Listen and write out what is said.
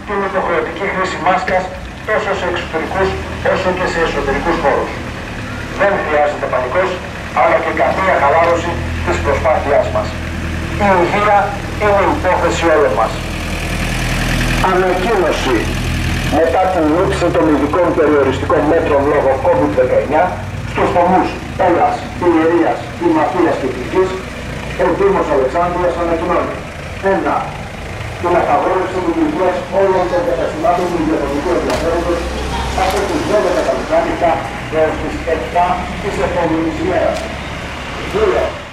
την υποχρεωτική χρήση μάσκας τόσο σε εξωτερικούς όσο και σε εσωτερικούς χώρους. Δεν χρειάζεται πανικός, αλλά και καμία χαλάρωση της προσπάθειάς μας. Η υγεία είναι υπόθεση όλων μας. Ανακοίνωση μετά την λήψη των ειδικών περιοριστικών μέτρων λόγω COVID-19 στους νομούς Έλας, Ιερίας, Ημαθίας και Τυφής, ο Δήμος Αλεξάνδρειας ανακοινώνει: 1. Την απαγόρευση λειτουργίας όλων των καταστημάτων του ιδιωτικού ενδιαφέροντος από τις 12 τα μεσάνυχτα έως τις 7 της επόμενης ημέρας. 2.